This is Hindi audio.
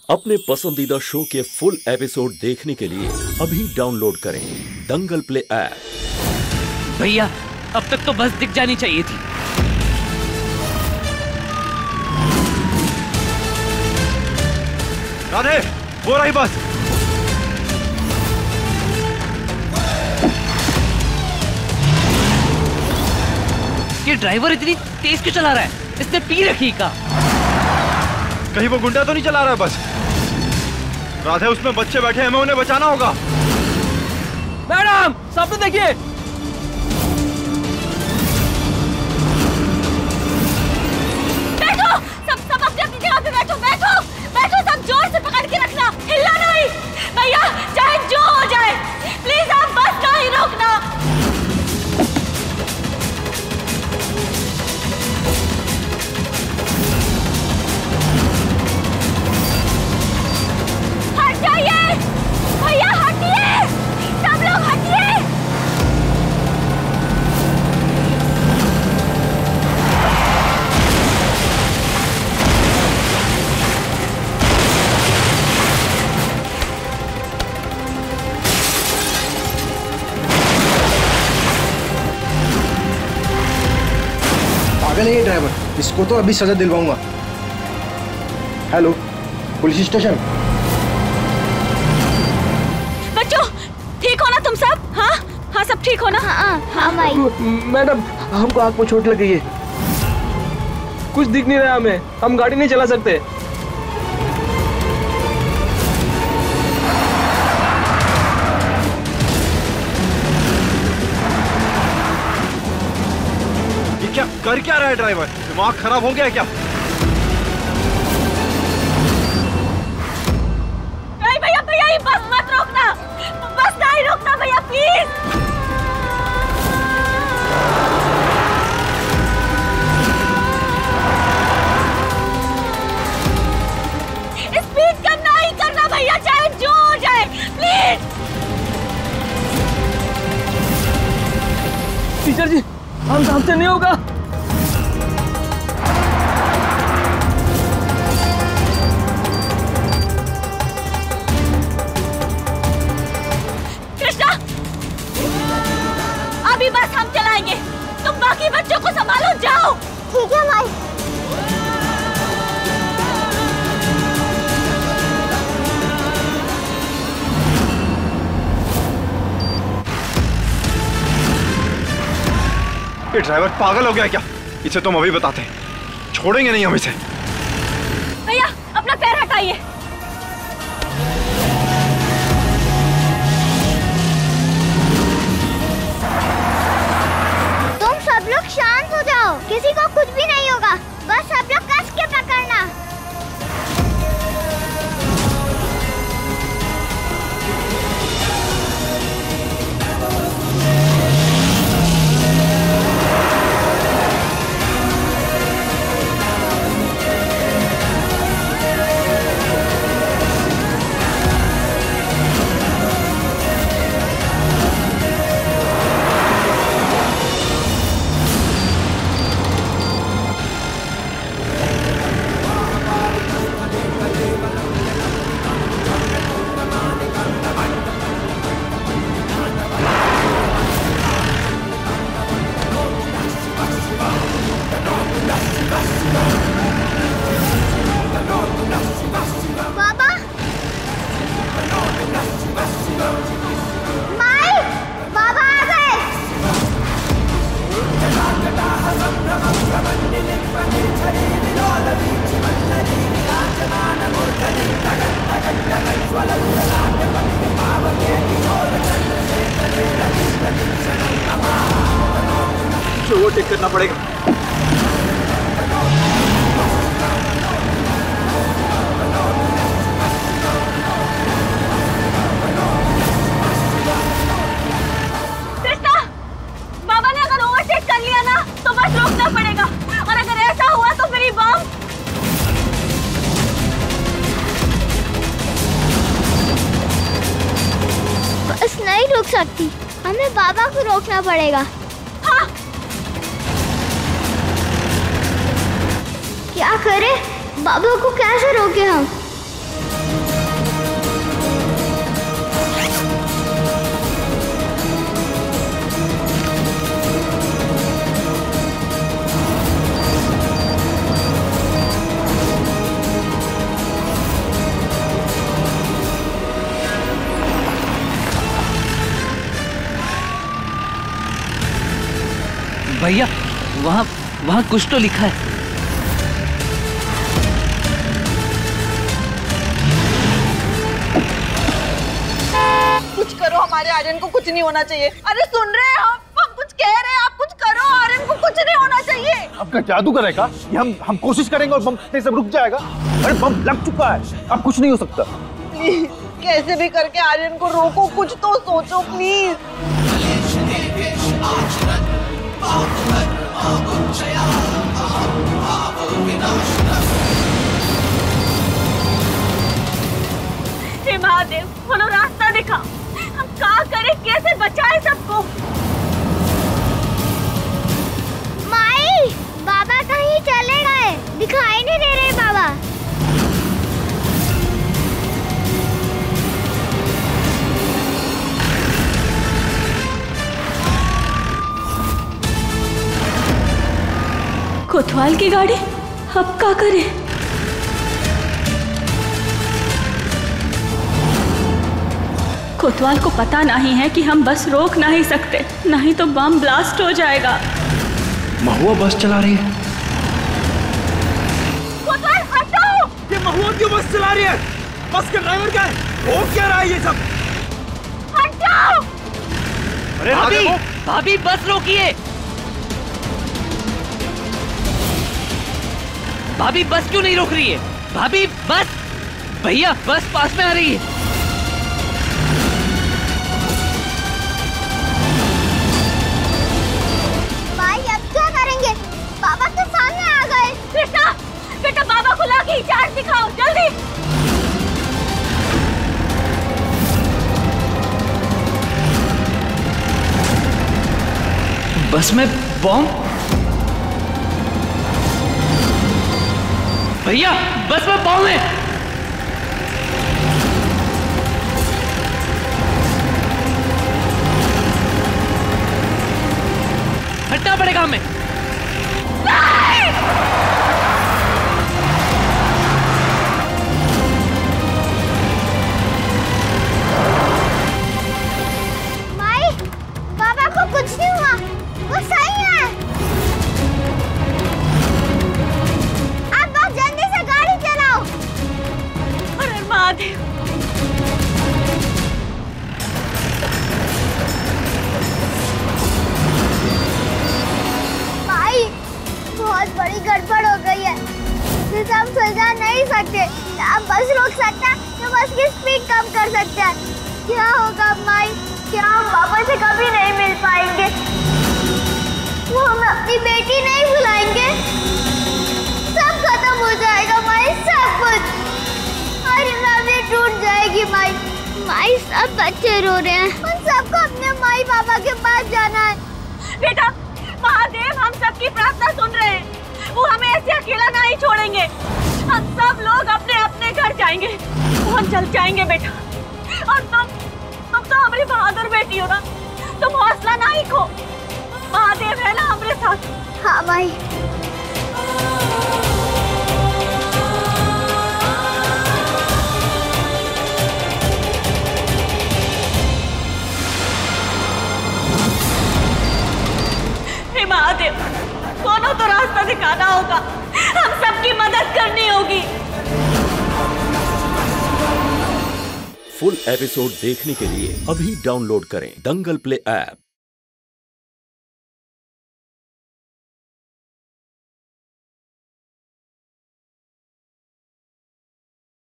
अपने पसंदीदा शो के फुल एपिसोड देखने के लिए अभी डाउनलोड करें दंगल प्ले ऐप। भैया अब तक तो बस दिख जानी चाहिए थी। राधे, वो रही बस। ये ड्राइवर इतनी तेज क्यों चला रहा है? इसने पी रखी का? कहीं वो गुंडा तो नहीं चला रहा है बस? राधे, उसमें बच्चे बैठे हैं, हमें उन्हें बचाना होगा। मैडम सामने देखिए। बैठो, सब अपनी अपनी जगह पे बैठो, बैठो सब, जोर से पकड़ के रखना, हिलना नहीं। भैया चाहे जो हो जाए, प्लीज आप बस का ही रोकना। हट जाइए भैया, हटिए, सब लोग हटिए। पागल है ये ड्राइवर, इसको तो अभी सजा दिलवाऊंगा। Hello, police station. बच्चों ठीक हो ना तुम सब? हाँ सब ठीक हो ना? हाँ माई। मैडम हमको आँख में चोट लग गई है, कुछ दिख नहीं रहा हमें, हम गाड़ी नहीं चला सकते। ये क्या कर क्या रहा है ड्राइवर? दिमाग खराब हो गया है क्या? नहीं भैया, भैया ये बस मत रोकना, बस नहीं रोकना भैया प्लीज। स्पीड कम नहीं करना भैया, चाहे जो हो जाए प्लीज। टीचर जी हमसे नहीं होगा। कृष्णा अभी बस हम चलाएंगे, तुम बाकी बच्चों को संभालो, जाओ। ठीक है माई। ये ड्राइवर पागल हो गया क्या? इसे तुम अभी बताते हैं, छोड़ेंगे नहीं हम इसे। भैया अपना पैर हटाइए। तुम सब लोग शांत हो जाओ, किसी को कुछ भी नहीं होगा, बस सब लोग कस के पकड़ना। बाबा, माई, बाबा आ गए। मुझे ओवरटेक करना पड़ेगा। कृष्णा, बाबा ने अगर ओवरटेक कर लिया ना तो बस रोकना पड़ेगा, और अगर ऐसा हुआ तो फिर बम। बस नहीं रुक सकती, हमें बाबा को रोकना पड़ेगा। हाँ। क्या करें? बाबा को कैसे रोके हम? भैया वहाँ वहाँ कुछ तो लिखा है। कुछ करो, हमारे आर्यन को कुछ नहीं होना चाहिए। अरे सुन रहे हैं हम कुछ कह रहे हैं, आप कुछ करो, आर्यन को कुछ नहीं होना चाहिए। आपका जादू करेगा कि हम कोशिश करेंगे और बम फटने से रुक जाएगा। अरे बम लग चुका है, अब कुछ नहीं हो सकता। प्लीज कैसे भी करके आर्यन को रोको, कुछ तो सोचो प्लीज। हे महादेव, बोलो रास्ता दिखा, हम क्या करें, कैसे बचाएं सबको। माई, बाबा कहीं चले गए, दिखाई नहीं दे रहे बाबा। कोतवाल की गाड़ी, अब क्या करें? कोतवाल को पता नहीं है कि हम बस रोक नहीं सकते, नहीं तो बम ब्लास्ट हो जाएगा। महुआ बस चला रही है। कोतवाल हटो! ये महुआ क्यों बस चला रही है? बस का ड्राइवर क्या है? हो क्या रहा है ये सब? हटो! अरे भाभी भाभी बस रोकिए। भाभी बस क्यों नहीं रोक रही है? भाभी बस, भैया बस पास में आ रही है। भाई अब क्या करेंगे? बाबा के सामने आ गए। बेटा, बेटा बाबा को लाके चार्ज दिखाओ जल्दी। बस में बॉम्ब? भैया बस में बॉम्ब है। हटना पड़ेगा हमें। माई, बाबा को कुछ नहीं हुआ, वो सही है। अब बस जल्दी से गाड़ी चलाओ। अरे महादेव, भाई बहुत बड़ी गड़बड़ हो गई है, जिसे हम सुलझा नहीं सकते। आप बस रोक सकते हैं तो बस की स्पीड कम कर सकते हैं। क्या होगा माई? क्या हम पापा से कभी नहीं मिल पाएंगे? वो हमें अपनी बेटी नहीं बुलाएंगे? सब खत्म हो जाएगा माई, सब कुछ। हमारी फैमिली टूट जाएगी माई। माई सब बच्चे रो रहे हैं, उन सबको अपने माई पापा के पास जाना है। बेटा महादेव हम सबकी प्रार्थना सुन रहे हैं, वो हमें ऐसे अकेला नहीं छोड़ेंगे। हम सब लोग अपने अपने घर जाएंगे, वो हम चल जाएंगे बेटा। और तुम तो हमारी बहादुर बेटी हो ना, तुम हौसला नहीं खो, महादेव है ना हमारे साथ। हाँ माई। हे महादेव, कोनो तो रास्ता दिखाना होगा, हम सबकी मदद करनी होगी। फुल एपिसोड देखने के लिए अभी डाउनलोड करें दंगल प्ले ऐप।